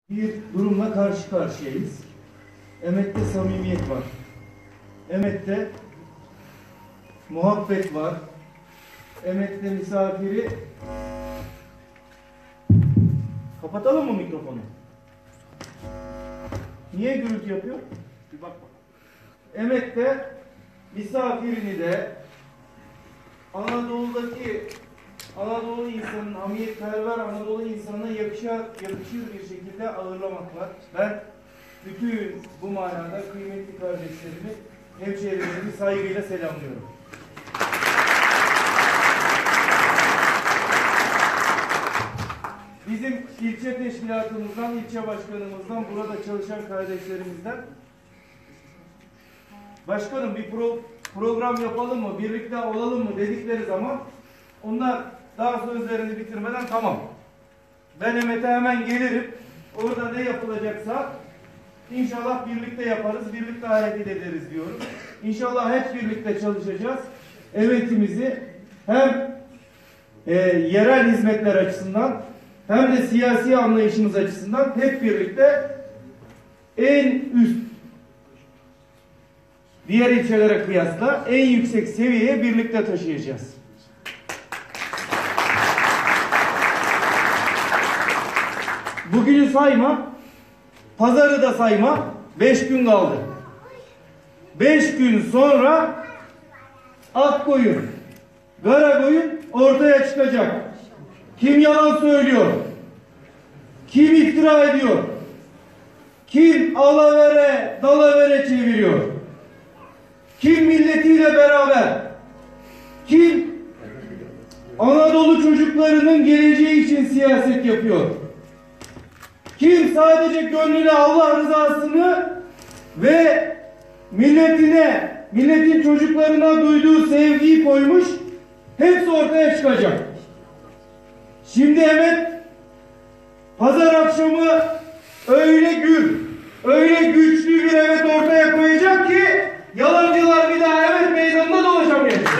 Bir durumla karşı karşıyayız. Emek'te samimiyet var. Emek'te muhabbet var. Emek'te misafiri... Kapatalım mı mikrofonu? Niye gürültü yapıyor? Bir bak bak. Emek'te misafirini de Anadolu insanının, hamiyetperver Anadolu insanına yakışır bir şekilde ağırlamak var. Ben bütün bu manada kıymetli kardeşlerimi, hemşehrilerimi saygıyla selamlıyorum. Bizim ilçe teşkilatımızdan, ilçe başkanımızdan, burada çalışan kardeşlerimizden, başkanım bir program yapalım mı, birlikte olalım mı dedikleri zaman onlar daha sözlerini bitirmeden tamam. Ben Emek'e hemen gelirim. Orada ne yapılacaksa inşallah birlikte yaparız, birlikte hareket ederiz diyorum. İnşallah hep birlikte çalışacağız. Emek'imizi hem yerel hizmetler açısından hem de siyasi anlayışımız açısından hep birlikte en üst, diğer ilçelere kıyasla en yüksek seviyeye birlikte taşıyacağız. Bugünü sayma, pazarı da sayma, 5 gün kaldı. 5 gün sonra Akkoyun, Karakoyun ortaya çıkacak. Kim yalan söylüyor? Kim iftira ediyor? Kim alavere, dalavere çeviriyor? Kim milletiyle beraber? Kim Anadolu çocuklarının geleceği için siyaset yapıyor? Kim sadece gönlüne Allah rızasını ve milletine, milletin çocuklarına duyduğu sevgiyi koymuş? Hepsi ortaya çıkacak. Şimdi evet, pazar akşamı öyle güçlü bir evet ortaya koyacak ki yalancılar bir daha evet meydanında dolaşamayacak.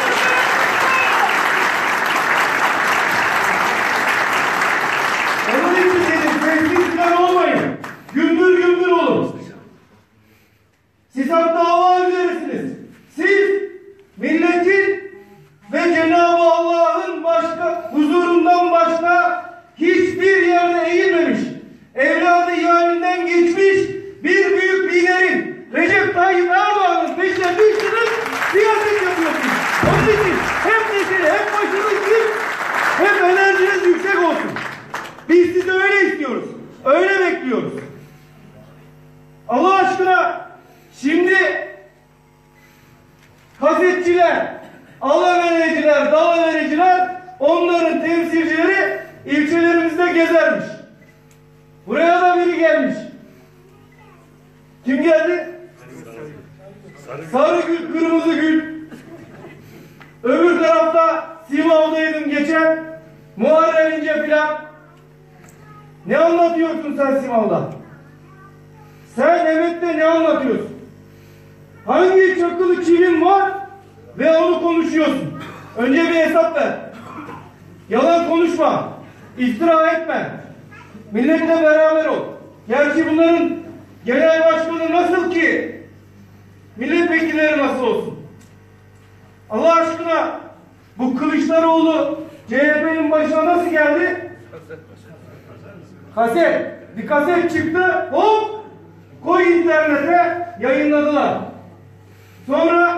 Onun için dedim, sessiz falan olmayın. Gümbür gümbür olun. Siz hak dava üzeresiniz. Siz milletin ve Cenab-ı Allah'ın huzurundan başka hiçbir yerde eğilmemiş, evladı yâninden geçmiş bir büyük liderin, Recep Tayyip Erdoğan'ın peşine düştünüz, siyaset yapıyorsunuz. Onun için hep neşeli, hep başınız dik, hep enerjiniz yüksek olsun. Biz sizi öyle istiyoruz, öyle bekliyoruz. Allah aşkına şimdi kasetçiler, alavericiler, dalavericiler, onların temsilcileri ilçelerimizde gezermiş. Buraya da biri gelmiş. Kim geldi? Sarı gül, kırmızı gül. Öbür tarafta Simav'daydım geçen. Muharrem İnce filan. Ne anlatıyorsun sen Simav'da? Sen Emek'te ne anlatıyorsun? Hangi çakılı çivin var ve onu konuşuyorsun? Önce bir hesap ver. Yalan konuşma. İftira etme. Milletle beraber ol. Gerçi bunların genel başkanı nasıl ki milletvekilleri nasıl olsun? Allah aşkına bu Kılıçdaroğlu CHP'nin başına nasıl geldi? Kaset. Bir kaset çıktı. Hop! Koy internete, yayınladılar. Sonra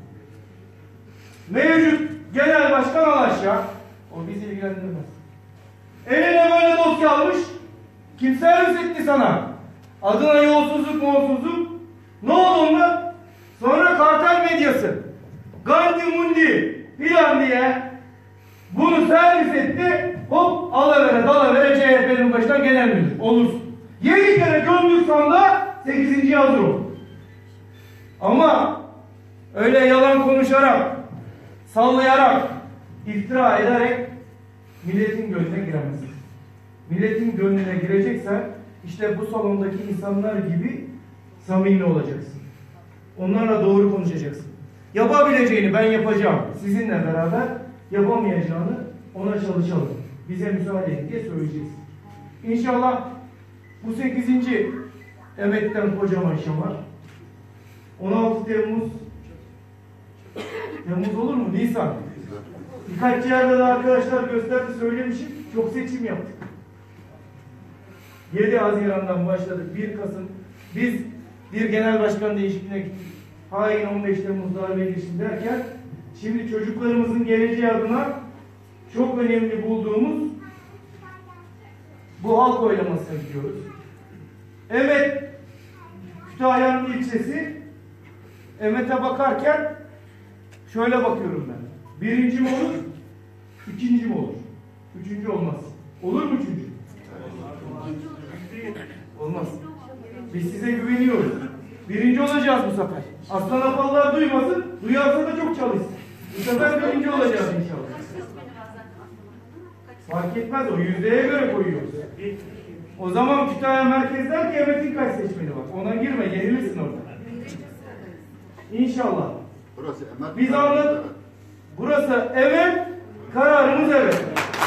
mevcut genel başkan al aşağı. O bizi ilgilendirmez. Eline böyle dosya almış. Kim servis etti sana? Adına yolsuzluk. Ne oldu onunla? Sonra kartel medyası. Gandhi Mundi filan diye bunu servis etti. Hop alavere dalavere CHP'nin başına genel müdür. Olursun. 7 kere gömdük sandığa 8. hazır ol. Ama öyle yalan konuşarak, sallayarak, iftira ederek milletin gönlüne giremezsin. Milletin gönlüne gireceksen işte bu salondaki insanlar gibi samimi olacaksın. Onlarla doğru konuşacaksın. Yapabileceğini ben yapacağım. Sizinle beraber yapamayacağını ona çalışalım. Bize müsaade et diye söyleyeceksin. İnşallah Bu 8. emekten kocaman şamar. 16 Temmuz olur mu? Nisan. Birkaç yerde de arkadaşlar gösterdi, söylemişim. Çok seçim yaptık. 7 Haziran'dan başladık. 1 Kasım. Biz bir genel başkan değişikliğine gittik. Hain 15 Temmuz darbe girişim derken şimdi çocuklarımızın geleceği adına çok önemli bulduğumuz bu halk oylamasına gidiyoruz. Evet, Kütahya'nın ilçesi. Emet'e bakarken şöyle bakıyorum ben. 1. mi olur? 2. mi olur? 3. olmaz. Olur mu 3? Olmaz. Biz size güveniyoruz. 1. olacağız bu sefer. Aslan apallar duymasın, duyarsa da çok çalışsın. Bu sefer 1. olacağız inşallah. Fark etmez, o yüzdeye göre koyuyoruz. O zaman Kütahya merkez der ki Emet'in kaç seçmeni var. Ona girme, yenilirsin orada. İnşallah. Burası Emet. Biz anladık. Burası evet, kararımız evet.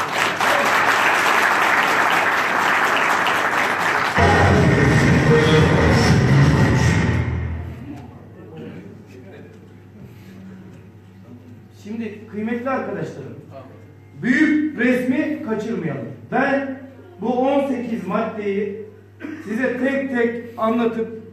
Şimdi kıymetli arkadaşlarım, büyük resmi kaçırmayalım. Ben bu 18 maddeyi size tek tek anlatıp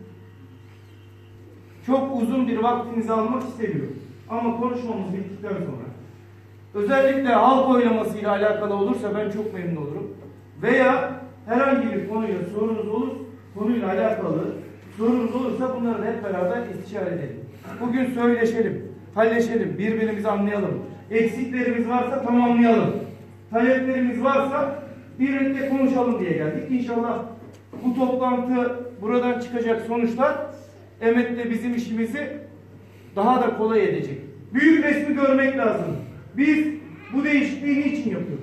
çok uzun bir vaktinizi almak istemiyorum. Ama konuşmamız bittikten sonra özellikle halk oylaması ile alakalı olursa ben çok memnun olurum. Veya herhangi bir konuya sorunuz olur, konuyla alakalı sorunuz olursa bunları da hep beraber istişare edelim. Bugün söyleşelim, halleşelim, birbirimizi anlayalım. Eksiklerimiz varsa tamamlayalım. Taleplerimiz varsa birlikte konuşalım diye geldik. İnşallah bu toplantı, buradan çıkacak sonuçlar Emet'le bizim işimizi daha da kolay edecek. Büyük resmi görmek lazım. Biz bu değişikliği niçin yapıyoruz?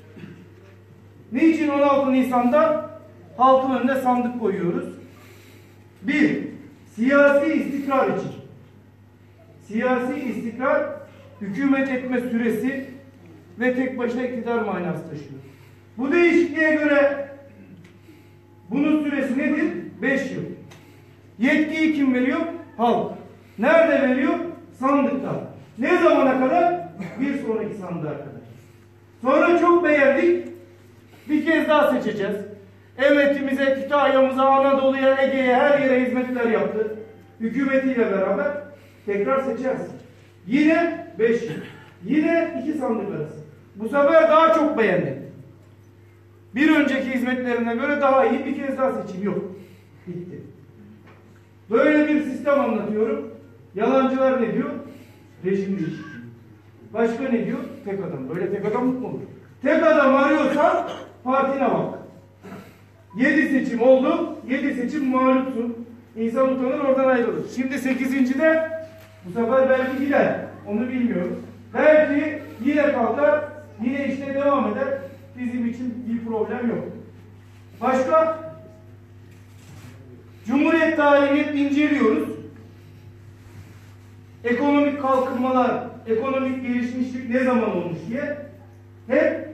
Niçin 16 Nisan'da halkın önüne sandık koyuyoruz? 1. Siyasi istikrar için. Siyasi istikrar, hükümet etme süresi ve tek başına iktidar manası taşıyor. Bu değişikliğe göre bunun süresi nedir? 5 yıl. Yetkiyi kim veriyor? Halk. Nerede veriyor? Sandıkta. Ne zamana kadar? Bir sonraki sandığa kadar. Sonra çok beğendik. Bir kez daha seçeceğiz. Emet'imize, Kütahya'mıza, Anadolu'ya, Ege'ye, her yere hizmetler yaptı. Hükümetiyle beraber tekrar seçersin. Yine 5 yıl. Yine 2 sandık arası. Bu sefer daha çok beğendik. Bir önceki hizmetlerine göre daha iyi, bir kez daha seçim yok. Bitti. Böyle bir sistem anlatıyorum. Yalancılar ne diyor? Rejim değişikliği. Başka ne diyor? Tek adam. Böyle tek adamlık mı olur? Tek adam arıyorsan partine bak. 7 seçim oldu. 7 seçim mağlupsun. İnsan utanır, oradan ayrılır. Şimdi 8.'de bu sefer belki gider. Onu bilmiyoruz. Belki yine kalkar, yine işte devam eder. Bizim için bir problem yok. Başka? Cumhuriyet tarihini hep inceliyoruz. Ekonomik kalkınmalar, ekonomik gelişmişlik ne zaman olmuş diye hep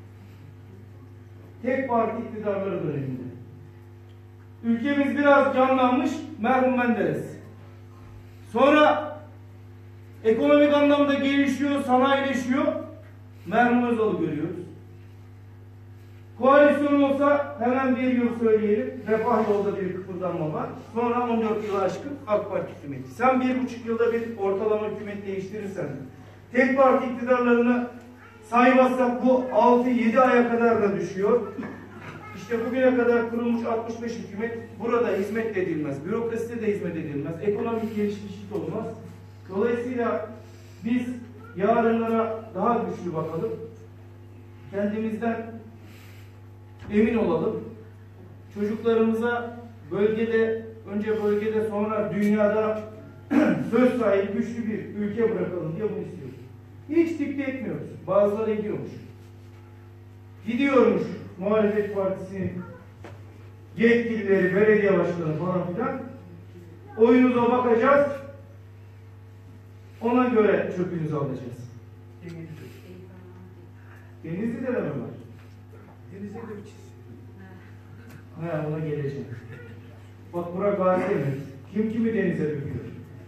tek parti iktidarları döneminde. Ülkemiz biraz canlanmış, merhum Menderes. Sonra ekonomik anlamda gelişiyor, sanayileşiyor, merhum Özal'ı görüyoruz. Koalisyon olsa hemen bir yıl söyleyelim. Refah yolda bir kıpırdanma var. Sonra 14 yılı aşkın AK Parti hükümeti. Sen 1,5 yılda bir ortalama hükümet değiştirirsen, tek parti iktidarlarını saymazsak bu 6-7 aya kadar da düşüyor. İşte bugüne kadar kurulmuş 65 hükümet burada hizmet edilmez. Bürokraside de hizmet edilmez. Ekonomik gelişmişlik olmaz. Dolayısıyla biz yarınlara daha güçlü bakalım. Kendimizden emin olalım. Çocuklarımıza önce bölgede sonra dünyada söz sahibi güçlü bir ülke bırakalım diye bunu istiyoruz. Hiç dikte etmiyoruz. Bazıları ediyormuş. Gidiyormuş muhalefet partisinin yetkilileri, belediye başkanı falan filan. Oyunuza bakacağız. Ona göre çöpünüzü alacağız. Denizli'de de mi var? Denizli'de bir çizim. He, ona geleceğim. Bak Burak Gazi mi? Kim kimi denize döküyor?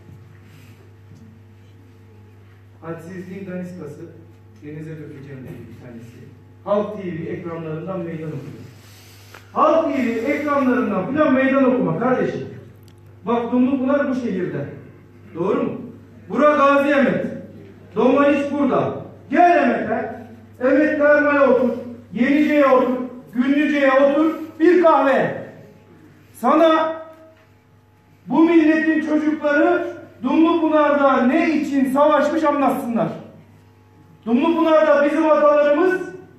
Hadsizliğin daniskası denize dökeceğim dedi bir tanesi. Halk TV ekranlarından meydan okuyor. Halk TV ekranlarından filan meydan okuma kardeşim. Bak Dumlupınar bu şehirde. Doğru mu? Burak Gazi Emet. Domaniç burada. Gel Emet'e. Emet Termal'e otur. Yenice'ye otur. Günlüce'ye otur. Bir kahve. Sana bu milletin çocukları Dumlupınar'da ne için savaşmış anlatsınlar. Dumlupınar'da bizim atalarımız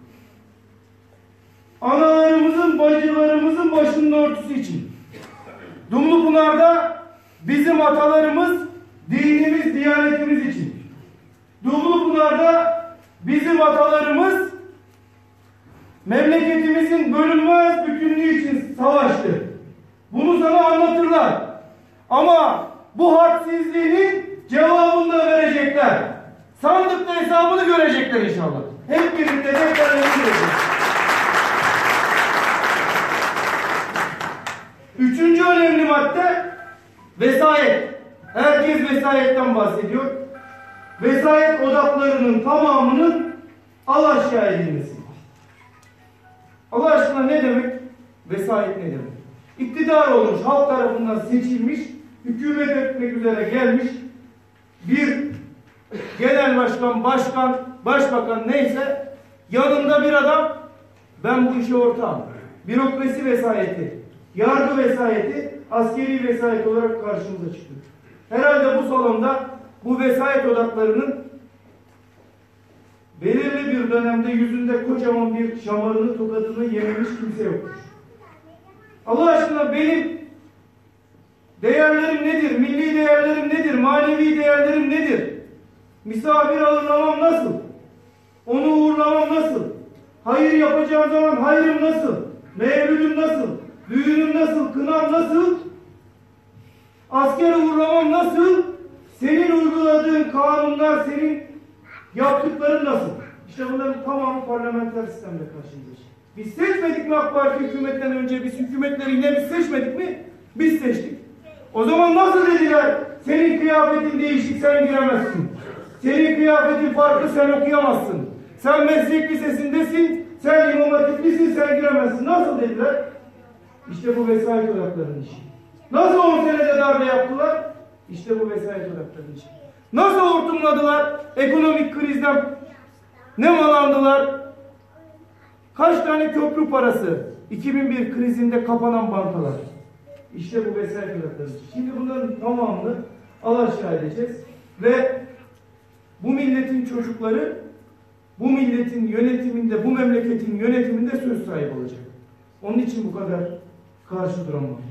analarımızın, bacılarımızın başının örtüsü için. Dumlupınar'da bizim atalarımız dinimiz, diyanetimiz için. Dumlupınar'da bizim atalarımız memleketimizin bölünmez bütünlüğü için savaştı. Bunu sana anlatırlar. Ama bu hadsizliğinin cevabını da verecekler. Sandıkta hesabını görecekler inşallah. Hep birlikte defterlerini göreceğiz. Üçüncü önemli madde vesayet. Herkes vesayetten bahsediyor. Vesayet odaklarının tamamının alaşağı edilmesi. Allah aşkına ne demek? Vesayet ne demek? İktidar olmuş, halk tarafından seçilmiş, hükümet etmek üzere gelmiş bir genel başkan, başbakan neyse yanında bir adam, ben bu işe ortağım. Bürokrasi vesayeti, yargı vesayeti, askeri vesayet olarak karşımıza çıkıyor. Herhalde bu salonda bu vesayet odaklarının belirli bir dönemde yüzünde kocaman bir şamarını, tokadını yememiş kimse yoktur. Allah aşkına benim değerlerim nedir? Milli değerlerim nedir? Manevi değerlerim nedir? Misafir ağırlamam nasıl? Onu uğurlamam nasıl? Hayır yapacağım zaman hayrım nasıl? Mevlüdüm nasıl? Düğünüm nasıl? Kınam nasıl? Asker uğurlamam nasıl? Senin uyguladığın kanunlar, senin yaptıkların nasıl? İşte bunların tamamı parlamenter sistemle karşımıza. Biz seçmedik mi AK Parti hükümetten önce? Biz hükümetleri yine biz seçmedik mi? Biz seçtik. O zaman nasıl dediler? Senin kıyafetin değişik, sen giremezsin. Senin kıyafetin farklı, sen okuyamazsın. Sen meslek lisesindesin, sen imam hatiplisin, sen giremezsin. Nasıl dediler? İşte bu vesayet odaklarının işi. Nasıl 10 senede darbe yaptılar? İşte bu vesayet odaklarının işi. Nasıl hortumladılar? Ekonomik krizden nemalandılar? Kaç tane köprü parası? 2001 krizinde kapanan bankalar. İşte bu vesayet odaklarının işi. Şimdi bunların tamamını alaşağı edeceğiz. Ve bu milletin çocukları bu milletin yönetiminde, bu memleketin yönetiminde söz sahibi olacak. Onun için bu kadar karşı duran var.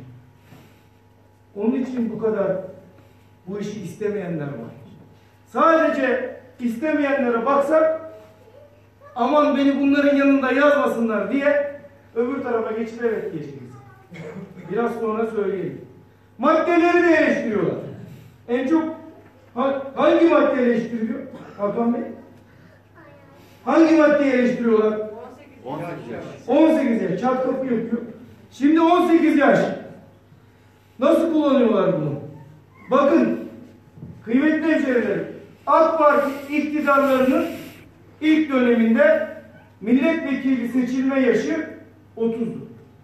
Onun için bu kadar bu işi istemeyenler var. Sadece istemeyenlere baksak, aman beni bunların yanında yazmasınlar diye öbür tarafa geçip evet geçeceğiz. Biraz sonra söyleyeyim. Maddeleri de eleştiriyorlar. En çok hangi madde eleştiriliyor? Hakan Bey? Hangi maddeyi eleştiriyorlar? 18 yaş. 18 yaş. Çat kapı yapıyor. Şimdi 18 yaş. Nasıl kullanıyorlar bunu? Bakın, kıymetli hemşehrilerim, AK Parti iktidarlarının ilk döneminde milletvekili seçilme yaşı 30'du.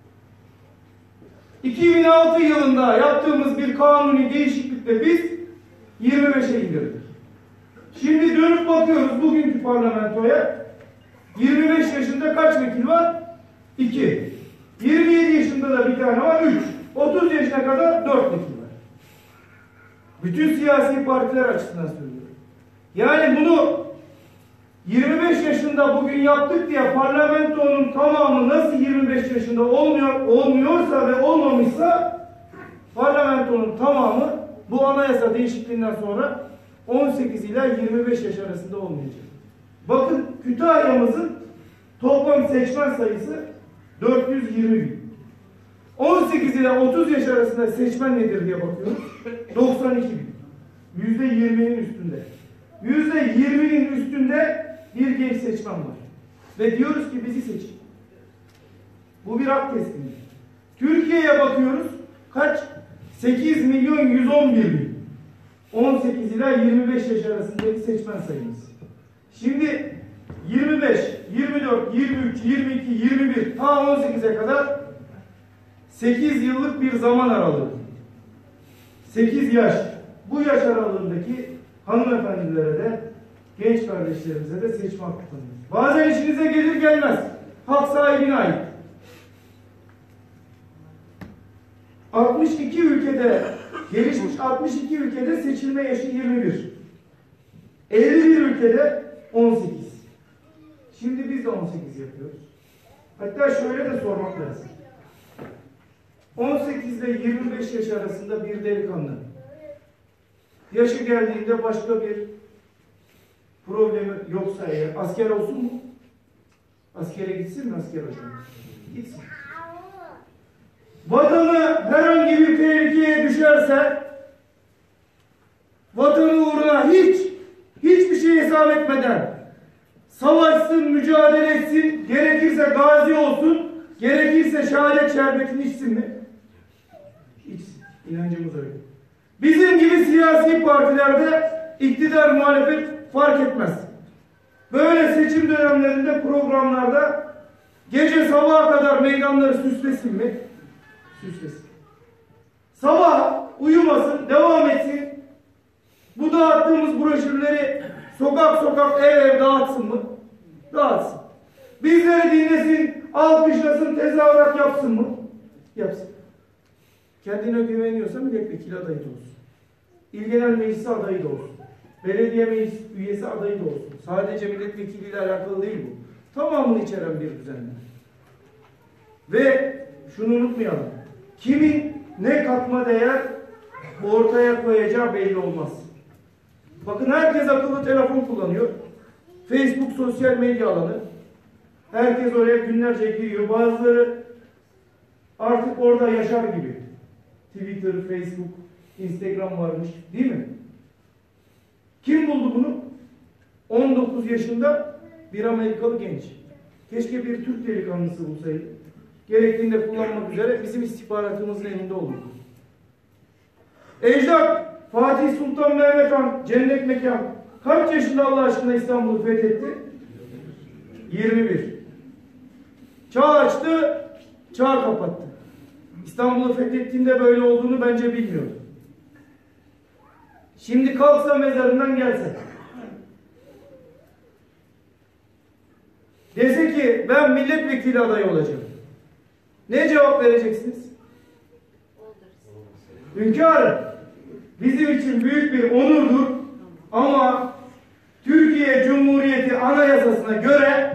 2006 yılında yaptığımız bir kanuni değişiklikle biz 25'e indirdik. Şimdi dönüp bakıyoruz bugünkü parlamentoya. 25 yaşında kaç vekil var? 2. 27 yaşında da bir tane var, 3. 30 yaşına kadar 4 vekil var. Bütün siyasi partiler açısından söylüyorum. Yani bunu 25 yaşında bugün yaptık diye parlamentonun tamamı nasıl 25 yaşında olmuyorsa ve olmamışsa parlamentonun tamamı bu anayasa değişikliğinden sonra 18 ila 25 yaş arasında olmayacak. Bakın Kütahya'mızın toplam seçmen sayısı 420 bin. 18 ila 30 yaş arasında seçmen nedir diye bakıyoruz. 92 bin. %20'nin üstünde. %20'nin üstünde bir genç seçmen var. Ve diyoruz ki bizi seçin. Bu bir hak teslimiyeti. Türkiye'ye bakıyoruz. Kaç? 8 milyon 111 bin. 18 ila 25 yaş arasındaki seçmen sayımız. Şimdi 25, 24, 23, 22, 21 ta 18'e kadar 8 yıllık bir zaman aralığı. 8 yaş. Bu yaş aralığındaki hanımefendilere de genç kardeşlerimize de seçme hakkı tanıyoruz. Bazen işinize gelir gelmez. Hak sahibine ait. 62 ülkede, gelişmiş 62 ülkede seçilme yaşı 21. 51 ülkede 18. Şimdi biz de 18 yapıyoruz. Hatta şöyle de sormak lazım. 18 ile 25 yaş arasında bir delikanlı yaşı geldiğinde başka bir problemi yoksa eğer asker olsun mu? Askere gitsin mi asker hocam? Gitsin. Vatanı herhangi bir tehlikeye düşerse vatanı uğruna hiçbir şey hesap etmeden savaşsın, mücadele etsin, gerekirse gazi olsun, gerekirse şehadet şerbetini içsin mi? İçsin. İnancımız öyle. Bizim gibi siyasi partilerde iktidar muhalefet fark etmez. Böyle seçim dönemlerinde programlarda gece sabaha kadar meydanları süslesin mi? Süslesin. Sabah uyumasın, devam etsin. Bu dağıttığımız broşürleri sokak sokak, ev dağıtsın mı? Dağıtsın. Bizleri dinlesin, alkışlasın, tezahürat yapsın mı? Yapsın. Kendine güveniyorsa milletvekili adayı da olsun. İl Genel Meclisi adayı da olsun. Belediye meclis üyesi adayı da olsun. Sadece milletvekiliyle alakalı değil bu. Tamamını içeren bir düzenleme. Ve şunu unutmayalım. Kimin ne katma değer ortaya koyacağı belli olmaz. Bakın herkes akıllı telefon kullanıyor. Facebook sosyal medya alanı. Herkes oraya günlerce giriyor. Bazıları artık orada yaşar gibi. Twitter, Facebook, Instagram varmış. Değil mi? Kim buldu bunu? 19 yaşında bir Amerikalı genç. Keşke bir Türk delikanlısı bulsaydı. Gerektiğinde kullanmak üzere bizim istihbaratımızın elinde olurdu. Ecdat Fatih Sultan Mehmet Han cennet mekan kaç yaşında Allah aşkına İstanbul'u fethetti? 21. Çağ açtı, çağ kapattı. İstanbul'u fethettiğinde böyle olduğunu bence bilmiyordu. Şimdi kalksa mezarından gelse. Dese ki ben milletvekili adayı olacağım. Ne cevap vereceksiniz? Hünkârım, bizim için büyük bir onurdur ama Türkiye Cumhuriyeti Anayasası'na göre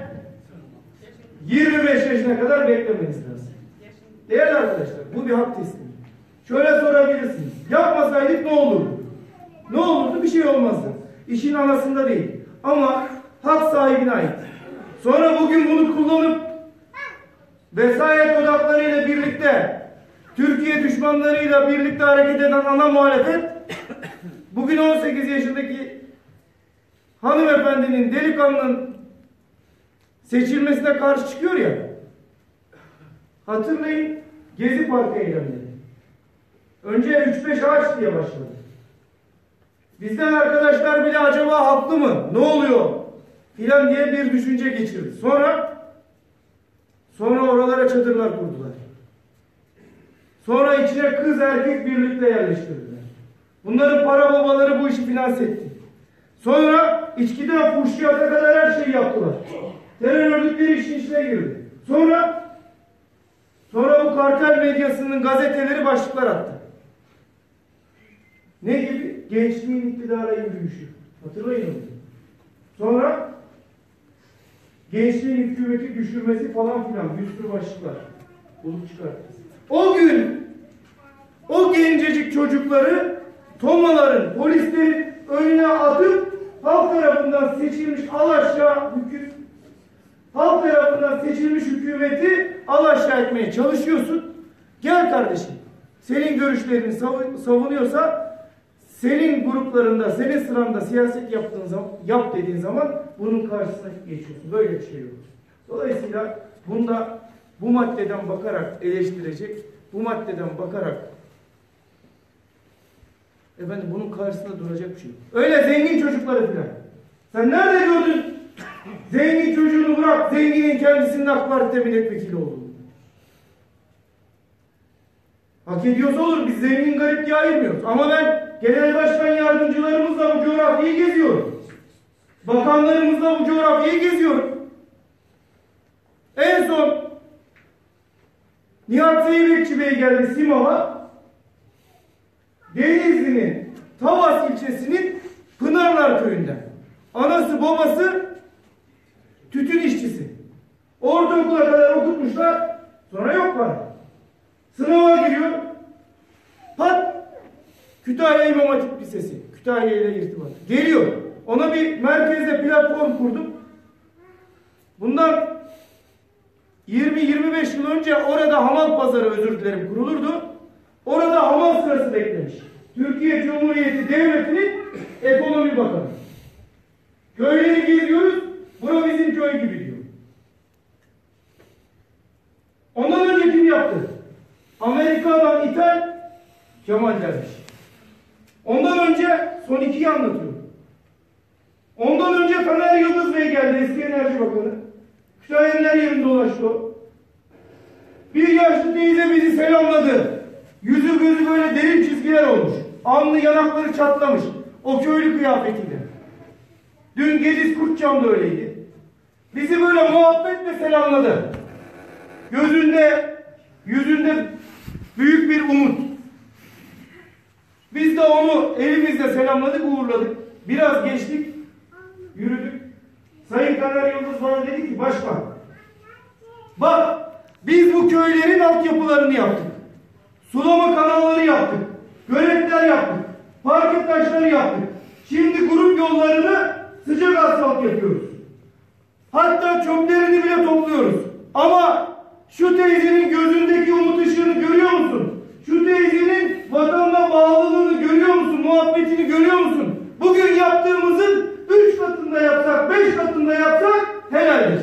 25 yaşına kadar beklemeniz lazım. Değerli arkadaşlar, bu bir hak teslimi. Şöyle sorabilirsiniz. Yapmasaydık ne olurdu? Ne olurdu? Bir şey olmazdı. İşin anasında değil. Ama hak sahibine ait. Sonra bugün bunu kullanıp vesayet odaklarıyla birlikte Türkiye düşmanlarıyla birlikte hareket eden ana muhalefet bugün 18 yaşındaki hanımefendinin, delikanlının seçilmesine karşı çıkıyor ya. Hatırlayın, Gezi Parkı eylemleri. Önce 3-5 ağaç diye başladı. Bizden arkadaşlar bile acaba haklı mı? Ne oluyor? Filan diye bir düşünce geçirdi. Sonra oralara çadırlar kurdular. Sonra içine kız erkek birlikte yerleştirdiler. Bunların para babaları bu işi finanse etti. Sonra içkiden fuhşiyata kadar her şeyi yaptılar. Terör örgütleri işin içine girdi. Sonra bu kartel medyasının gazeteleri başlıklar attı. Ne gibi? Gençliğin iktidara yürüyüşü. Hatırlayın onu. Sonra gençliğin hükümeti düşürmesi falan filan bir sürü başlıklar bulup çıkarttı. O gün o gencecik çocukları tomaların, polislerin önüne atıp halk tarafından seçilmiş hükümeti alaşağı etmeye çalışıyorsun. Gel kardeşim. Senin görüşlerini savunuyorsa senin gruplarında, senin sıranda siyaset yaptığın zaman, yap dediğin zaman bunun karşısına geçiyorsun. Böyle bir şey yok. Dolayısıyla bunda bu maddeden bakarak eleştirecek bu maddeden bakarak efendim bunun karşısında duracak bir şey yok. Öyle zengin çocukları filan. Sen nerede gördün? Zengin çocuğunu bırak, zenginin kendisinin AK Parti'de milletvekili olduğunu. Hak ediyorsa olur. Biz zengin garip diye ayırmıyoruz. Ama ben genel başkan yardımcılarımızla bu coğrafyayı geziyorum. Bakanlarımızla bu coğrafyayı geziyorum. En son Nihat Zeybekçi Bey geldi Simav'a. Denizli'nin Tavas ilçesinin Pınarlar köyünden. Anası babası tütün işçisi. Ortaokula kadar okutmuşlar. Sonra yok var. Sınava giriyor. Pat! Kütahya İmam Hatip Lisesi. Kütahya ile irtibat. Geliyor. Ona bir merkezde platform kurdum. Bundan 20-25 yıl önce orada hamal pazarı, özür dilerim, kurulurdu. Orada hamal sırası beklemiş. Türkiye Cumhuriyeti Devleti'nin ekonomi bakanı. Köyleri geziyoruz. Bura bizim köy gibi diyor. Ondan önce kim yaptı? Amerika'dan ithal Kemal Derviş. Ondan önce son 2'yi anlatıyorum. Ondan önce Taner Yıldız Bey geldi, eski Enerji Bakanı. Kütahya'nın her yerinde dolaştı o. Bir yaşlı teyze bizi selamladı. Yüzü gözü böyle derin çizgiler olmuş. Alnı yanakları çatlamış. O köylü kıyafetiyle. Dün Gediz Kurtçam da öyleydi. Bizi böyle muhabbetle selamladı. Gözünde, yüzünde büyük bir umut. Biz de onu elimizle selamladık, uğurladık. Biraz geçtik, yürüdük. Sayın Taner Yıldız bana dedi ki, başkan, bak biz bu köylerin altyapılarını yaptık. Sulama kanalları yaptık. Göletler yaptık. Parke taşları yaptık. Şimdi grup yollarını sıcak asfalt yapıyoruz. Hatta çöplerini bile topluyoruz. Ama şu teyzenin gözündeki umut ışığını görüyor musun? Şu teyzenin vatanına bağlılığını görüyor musun? Muhabbetini görüyor musun? Bugün yaptığımızın 3 katında yapsak, 5 katında yapsak helaldir.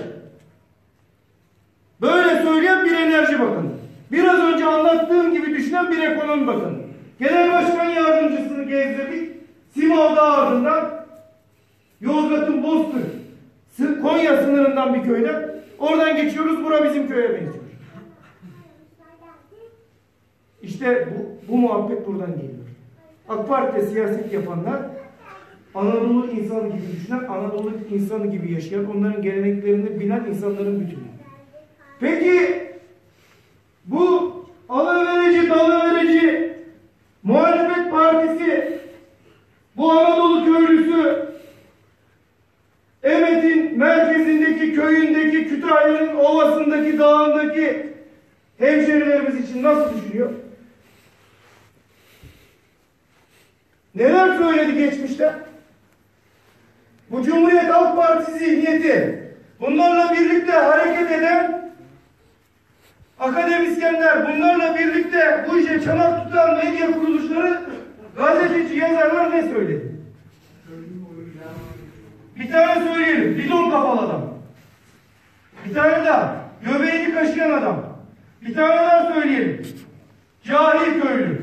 Böyle söyleyen bir enerji bakanı. Biraz önce anlattığım gibi düşünen bir ekonomi bakanı. Genel başkan yardımcısını gezdirdik. Simav'da ardından Yozgat'ın Bozkır, Konya sınırından bir köyden. Oradan geçiyoruz. Bura bizim köye benziyor. İşte bu muhabbet buradan geliyor. AK Parti'de siyaset yapanlar Anadolu insanı gibi düşünen, Anadolu insanı gibi yaşayan, onların geleneklerini bilen insanların bütünü. Peki bu alıverici, dalıverici muhalefet partisi, bu Anadolu köylüsü Emet'in merkezindeki, köyündeki, Kütahya'nın ovasındaki, dağındaki hemşerilerimiz için nasıl düşünüyor? Neler söyledi geçmişte? Bu Cumhuriyet Halk Partisi zihniyeti, bunlarla birlikte hareket eden akademisyenler, bunlarla birlikte bu işe çanak tutan medya kuruluşları, gazeteci, yazarlar ne söyledi? Bir tane söyleyelim. Bidon kafalı adam. Bir tane daha. Göbeğini kaşıyan adam. Bir tane daha söyleyelim. Cahil köylü.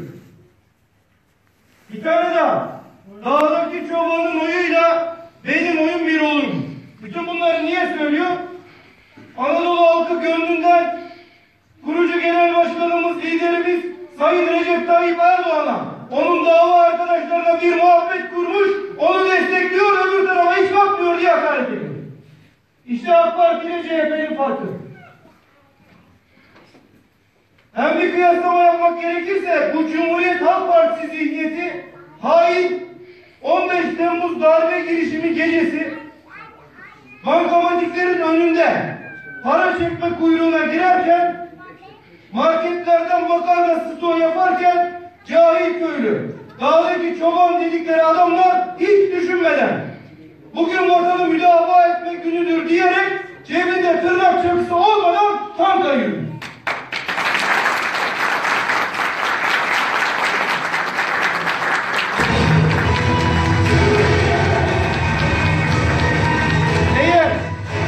Bir tane daha. Dağdaki çobanın oyuyla benim oyum bir olur mu? Bütün bunları niye söylüyor? Anadolu halkı gönlünden kurucu genel başkanımız, liderimiz Sayın Recep Tayyip Erdoğan'a, onun dava arkadaşlarına bir muhabbet kurmuş, onu destekliyor, öbür tarafa hiç bakmıyor diye hakaret ediyor. İşte AK Parti ile CHP'nin farkı. Hem bir kıyaslama yapmak gerekirse bu Cumhuriyet Halk Partisi zihniyeti hain 15 Temmuz darbe girişimi gecesi bankamatiklerin önünde para çekme kuyruğuna girerken, marketlerden makarna stoğu yaparken cahil köylü, dağdaki çoban dedikleri adamlar hiç düşünmeden bugün vatanı müdafaa etme günüdür diyerek cebinde tırnak çakısı olmadan tanka yürüdü.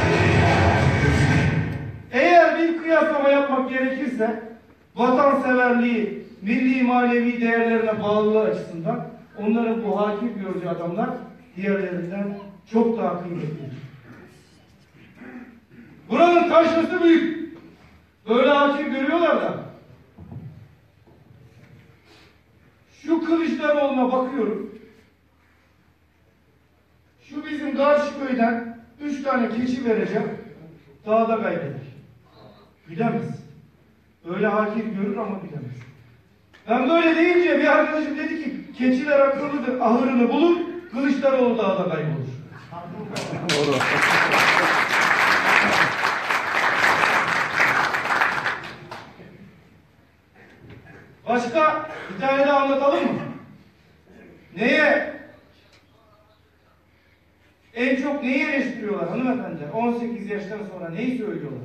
Eğer bir kıyaslama yapmak gerekirse vatansever insani, milli manevi değerlerine bağlılığı açısından onların bu hakim gördüğü adamlar diğerlerinden çok daha kıymetlidir. Buranın taşrası büyük. Böyle hakim görüyorlar da. Şu Kılıçdaroğlu'na bakıyorum. Şu bizim karşı köyden 3 tane keçi vereceğim. Dağda kaybeder. Bilemez. Öyle hakim görür ama bilemez. Ben böyle deyince bir arkadaşım dedi ki keçiler akıllıdır, ahırını bulur, Kılıçdaroğlu dağda kaybolur. Doğru. Başka bir tane daha anlatalım mı? En çok neyi eleştiriyorlar hanımefendiler? 18 yaştan sonra neyi söylüyorlar?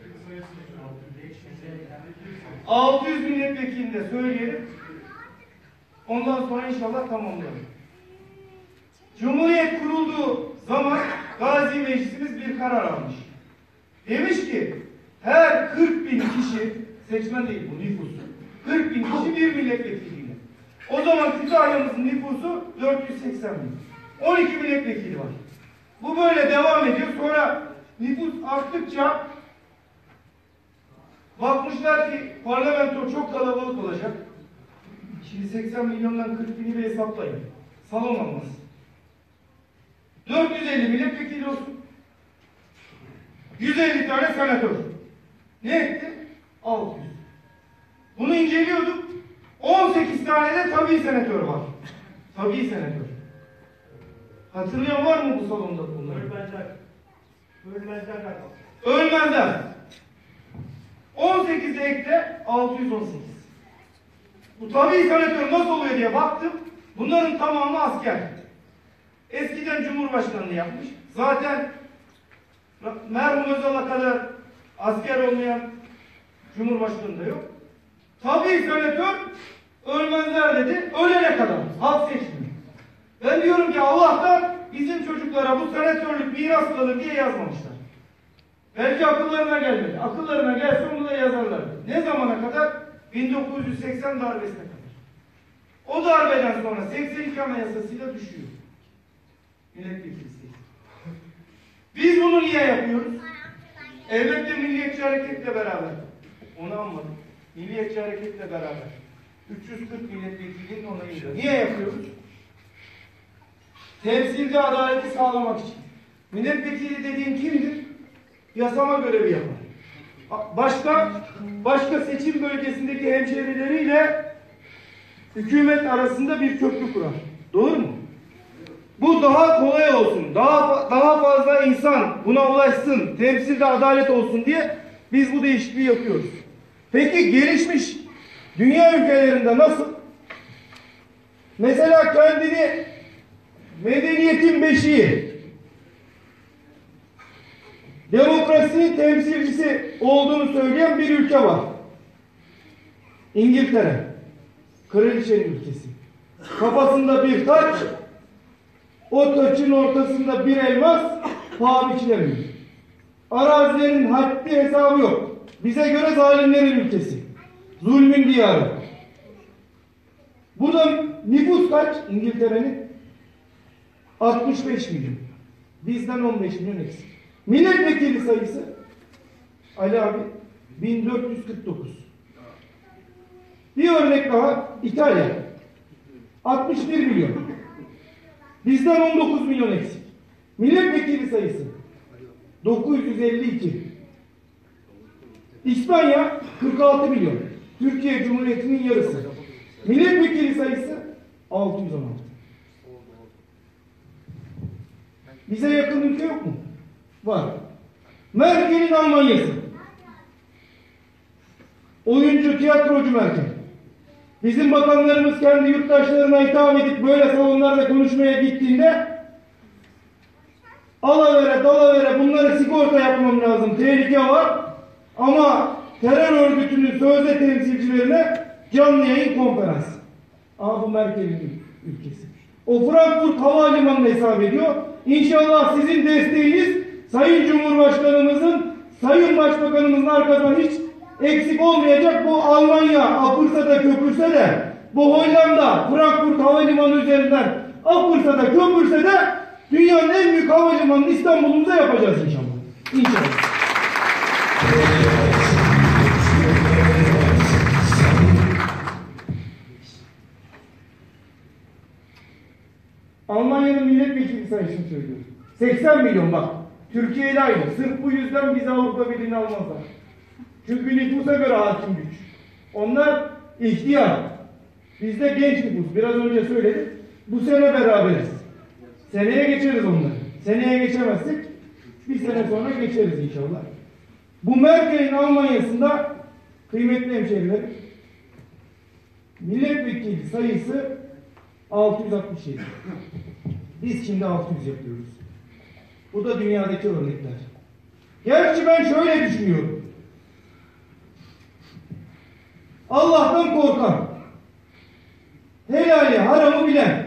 600 milletvekilini de söyleyelim. Ondan sonra inşallah tamamlayalım. Cumhuriyet kurulduğu zaman Gazi Meclisimiz bir karar almış. Demiş ki her 40 bin kişi, seçmen değil bu nüfusu, 40 bin kişi bir milletvekiliyle. O zaman Kütahya'mızın nüfusu 480 bin. 12 milletvekili var. Bu böyle devam ediyor. Sonra nüfus arttıkça bakmışlar ki parlamento çok kalabalık olacak. Şimdi 80 milyondan 40 bini bir hesaplayın. Salon olmaz. 450 milletvekili olsun. 150 tane senatör. Ne etti? 600. Bunu inceliyorduk. 18 tane de tabii senatör var. Tabii senatör. Hatırlayan var mı bu salonda bunları? Ölmezler. Ölmezler. 18'de ekle 618. Bu tabii senatör nasıl oluyor diye baktım. Bunların tamamı asker. Eskiden Cumhurbaşkanlığı yapmış. Zaten merhum Özal'a kadar asker olmayan Cumhurbaşkanı da yok. Tabii senatör ölmezler dedi. Ölene kadar. Halk seçmiyor. Ben diyorum ki Allah'tan bizim çocuklara bu senatörlük miras kalır diye yazmamışlar. Belki akıllarına gelmedi. Akıllarına gelse onu da yazarlar. Ne zamana kadar? 1980 darbesine kadar. O darbeden sonra 82 Anayasası'yla düşüyor. Milletvekili sayısı. Biz bunu niye yapıyoruz? Elbette Milliyetçi Hareket'le beraber. Onu anladım. Milliyetçi Hareket'le beraber. 340 milletvekilinin onayıyla. Niye yapıyoruz? Temsilde adaleti sağlamak için. Milletvekili dediğin kimdir? Yasama görevi yapar. Başka seçim bölgesindeki hemşerileriyle hükümet arasında bir köprü kurar. Doğru mu? Bu daha kolay olsun, daha fazla insan buna ulaşsın, temsilde adalet olsun diye biz bu değişikliği yapıyoruz. Peki gelişmiş dünya ülkelerinde nasıl? Mesela kendini medeniyetin beşiği, demokrasinin temsilcisi olduğunu söyleyen bir ülke var. İngiltere. Kraliçenin ülkesi. Kafasında bir taç, o taçın ortasında bir elmas, paha biçilemiyor. Arazilerin haddi hesabı yok. Bize göre zalimlerin ülkesi. Zulmün diyarı. Burada nüfus kaç İngiltere'nin? 65 milyon. Bizden 15 milyon eksik. Milletvekili sayısı Ali abi 1449. Bir örnek daha İtalya 61 milyon. Bizden 19 milyon eksik. Milletvekili sayısı 952. İspanya 46 milyon. Türkiye Cumhuriyeti'nin yarısı. Milletvekili sayısı 616. Bize yakın ülke yok mu? Var. Merkel'in Almanya'sı. Oyuncu, tiyatrocu Merkel. Bizim bakanlarımız kendi yurttaşlarına hitap edip böyle salonlarda konuşmaya gittiğinde alavere dalavere bunları sigorta yapmam lazım. Tehlike var. Ama terör örgütünün sözde temsilcilerine canlı yayın konferans. Ama bu Merkel'in ülkesi. O Frankfurt Havalimanı'nı hesap ediyor. İnşallah sizin desteğiniz Sayın Cumhurbaşkanımızın, Sayın Başbakanımızın arkasından hiç eksik olmayacak. Bu Almanya apırsa da köpürse de, bu Hollanda Frankfurt Havalimanı üzerinden apırsa da köpürse de dünyanın en büyük havalimanını İstanbul'umuza yapacağız inşallah. İnşallah. Almanya'nın milletvekili sayısını söylüyorum. 80 milyon bak. Türkiye ile aynı. Sırf bu yüzden bizi Avrupa Birliği'ne almazlar. Çünkü nüfusa göre hakim güç. Onlar ihtiyar. Bizde genç nüfus. Biraz önce söyledik. Bu sene beraberiz. Seneye geçeriz onları. Seneye geçemezsek bir sene sonra geçeriz inşallah. Bu Merkel'in Almanya'sında kıymetli hemşehrilerim, milletvekili sayısı 667. Biz şimdi 600 yapıyoruz. Bu da dünyadaki örnekler. Gerçi ben şöyle düşünüyorum. Allah'tan korkan, helali haramı bilen,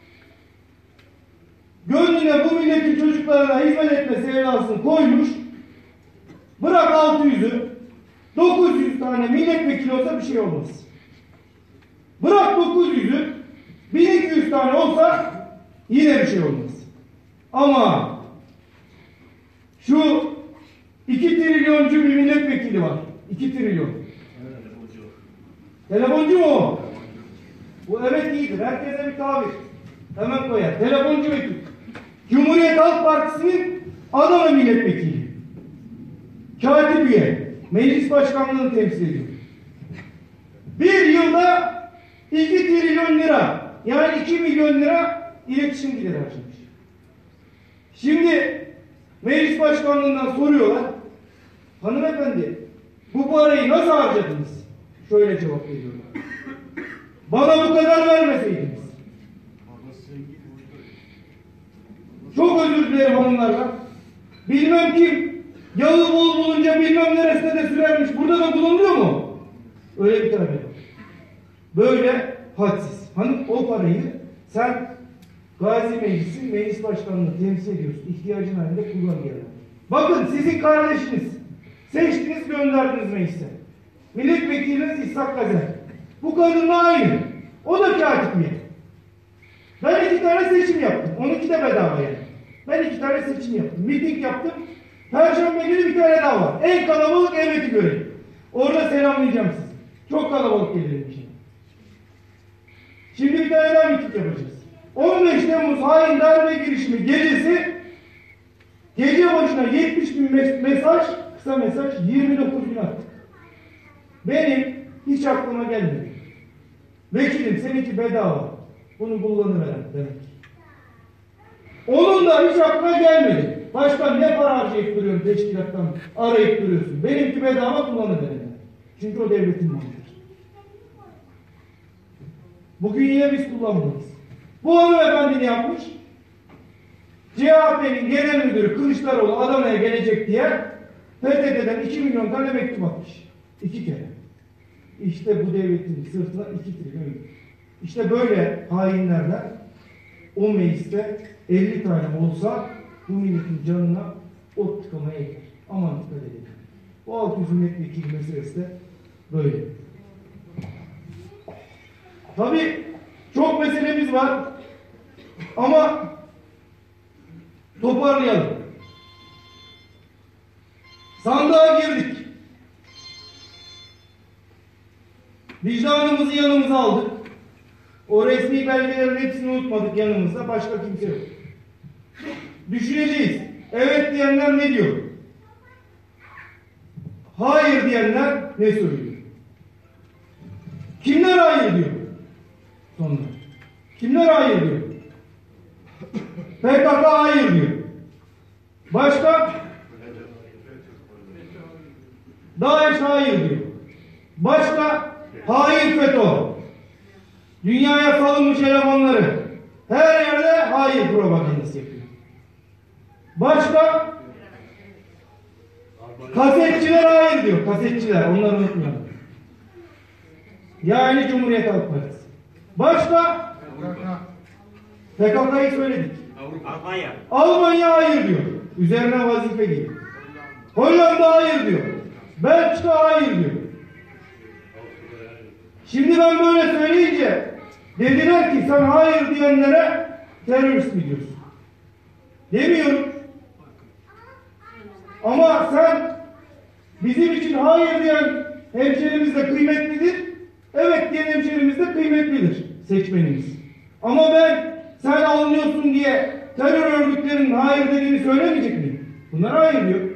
gönlüne bu milletin çocuklarına hizmet etme sevdasını koymuş, bırak 600'ü, 900 tane milletvekili olsa bir şey olmaz. Bırak 900'ü, 1200 tane olsa yine bir şey olmaz. Ama şu 2 trilyoncu bir milletvekili var. 2 trilyon. Telefoncu mu o? Bu evet iyidir. Herkese bir tabir. Hemen koyar. Telefoncu vekil. Cumhuriyet Halk Partisi'nin Adana milletvekili. Katip üye. Meclis başkanlığını temsil ediyor. Bir yılda 2 trilyon lira, yani 2 milyon lira iletişim gideri harcamış. Şimdi meclis başkanlığından soruyorlar. Hanımefendi, bu parayı nasıl harcadınız? Şöyle cevap veriyorlar. Bana bu kadar vermeseydiniz. Çok özür dilerim hanımlardan. Bilmem kim yağı bol bulunca bilmem neresinde de sürermiş. Burada da bulunuyor mu? Öyle bir tane yok. Böyle hadsiz. Hanım, o parayı sen Gazi Meclis'in meclis başkanlığını temsil ediyorsun. İhtiyacın halinde kullan diye. Bakın sizin kardeşiniz. Seçtiniz, gönderdiniz meclise. Milletvekiliniz İshak Gazel. Bu kadınla aynı. O da katibiye. Ben 2 tane seçim yaptım. Onunki de bedava yani. Ben 2 tane seçim yaptım. Miting yaptım. Perşembe günü bir tane daha var. En kalabalık emniyeti görelim. Orada selamlayacağım sizi. Çok kalabalık gelirim şimdi. Şimdi bir tane daha miting yapacağız. 15 Temmuz hain darbe girişimi gecesi gece başına 70 bin mesaj, kısa mesaj 29 bin attık. Benim hiç aklıma gelmedi. Vekilim seninki bedava. Bunu kullanıveren demek. Onun da hiç aklına gelmedi. Başkan ne para harcayıp duruyorsun teşkilattan arayıp duruyorsun. Benimki bedava kullanıveren. Çünkü o devletin malıdır. Bugün yine biz kullanmalıyız. Bu hanımefendi ne yapmış? CHP'nin genel müdürü Kılıçdaroğlu Adana'ya gelecek diye PTT'den 2 milyon tane mektup atmış. 2 kere. İşte bu devletin sırtına 2 trilyon. İşte böyle hainlerden o mecliste 50 tane olsa bu milletin canına ot tıkamaya yeter. Aman dikkat edin. Bu 600 milletvekili meselesi de böyle. Tabii çok meselemiz var ama toparlayalım. Sandığa girdik. Vicdanımızı yanımıza aldık. O resmi belgelerin hepsini unutmadık yanımızda. Başka kimse yok. Düşüneceğiz. Evet diyenler ne diyor? Hayır diyenler ne söylüyor? Kimler hayır diyor? Sonra. Kimler hayır diyor? PKK hayır diyor. Başka? DAEŞ hayır diyor. Başka? Hain FETÖ. Dünyaya salınmış elemanları. Her yerde hayır propagandası yapıyor. Başka? Kasetçiler hayır diyor. Kasetçiler. Onları unutmayalım. Yani Cumhuriyet Halk Partisi. Başka? PKK'yı söyledik. Almanya hayır diyor. Üzerine vazife geliyor. Hollanda hayır diyor. Belçika hayır diyor. Şimdi ben böyle söyleyince dediler ki sen hayır diyenlere terörist mi diyorsun? Demiyorum. Ama sen bizim için hayır diyen hemşerimiz de kıymetlidir. Evet diyen hemşerimiz de kıymetlidir. Seçmenimiz. Ama ben sen alınıyorsun diye terör örgütlerinin hayır dediğini söylemeyecek miyim? Bunlar hayır diyor.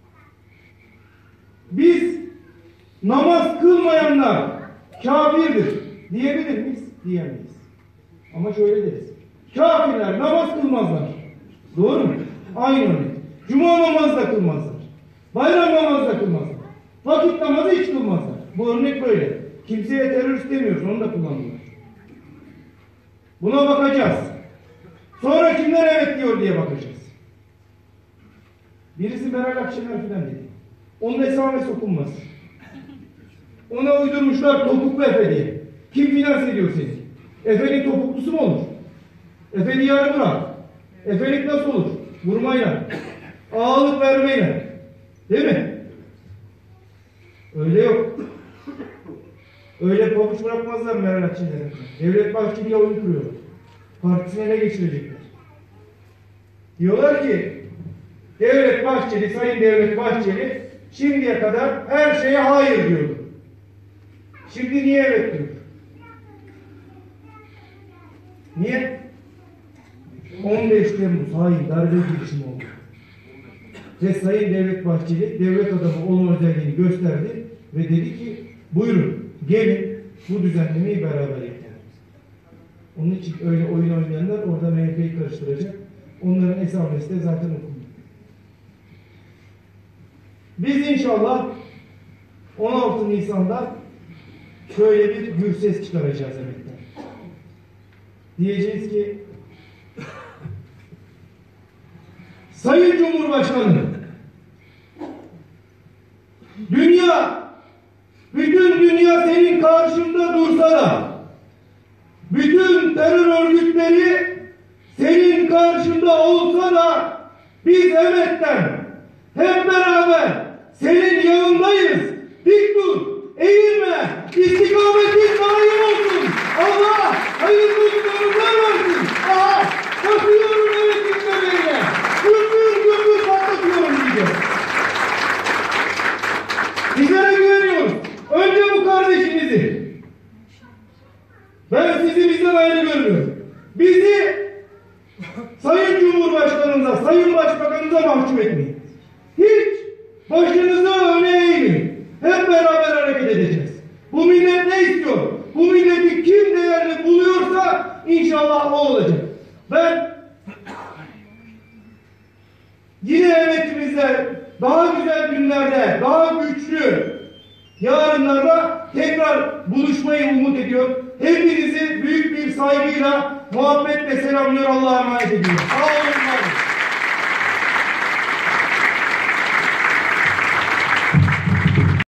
Biz namaz kılmayanlar kafirdir diyebilir miyiz? Diyemeyiz. Ama şöyle deriz. Kafirler namaz kılmazlar. Doğru mu? Aynı örnek. Cuma namazı da kılmazlar. Bayram namazı da kılmazlar. Vakit namazı hiç kılmazlar. Bu örnek böyle. Kimseye terörist demiyoruz. Onu da kullanıyorlar. Buna bakacağız. Sonra kimler evet diyor diye bakacağız. Birisi Meral Akşener filan dedi. Onun esamesi okunmaz. Ona uydurmuşlar topuklu Efe diye. Kim finanse ediyor seni? Efe'nin topuklusu mu olur? Efe'ni yarı bırak. Efe'lik nasıl olur? Vurmayla. Ağalık vermeyle. Değil mi? Öyle yok. Öyle pabuç bırakmazlar Meral Akşener'e. Devlet Bahçeli'ye oyun kuruyorlar. Partisine ele geçirecekler. Diyorlar ki Devlet Bahçeli, Sayın Devlet Bahçeli şimdiye kadar her şeye hayır diyordu. Şimdi niye evet diyor? Niye? 15 Temmuz hain darbe girişimi oldu. Ve Sayın Devlet Bahçeli devlet adamı olma özelliğini gösterdi ve dedi ki buyurun gelin bu düzenlemeyi beraber yapalım. Onun için öyle oyun oynayanlar orada MHP'yi karıştıracak. Onların esamesi de zaten okunmuyor. Biz inşallah 16 Nisan'da şöyle bir gür ses çıkaracağız emekler. Diyeceğiz ki Sayın Cumhurbaşkanı, bütün dünya senin karşında dursa da, bütün terör örgütleri senin karşında olsa da, biz emetten hep beraber senin yanındayız. Dik dur, eğilme, istikametin daim olsun. Allah hayırlı günler versin. Aha, bakıyorum emeklileriyle. Gümbür patlatıyorum diyeceğiz. Sizlere güveniyoruz. Önce bu kardeşinizi. Ben sizi bizden ayrı görmüyorum. Bizi Sayın Cumhurbaşkanımıza, Sayın Başbakanımıza mahcup etmeyin. Hiç başınızı öne eğmeyin. Hep beraber hareket edeceğiz. Bu millet ne istiyor? Bu milleti kim değerli buluyorsa inşallah o olacak. Ben yine emekimizde daha güzel günlerde, daha güçlü yarınlarda tekrar buluşmayı umut ediyor. Hepinizi büyük bir saygıyla, muhabbetle selamlıyor. Allah'a emanet ediyorum. Sağ olun.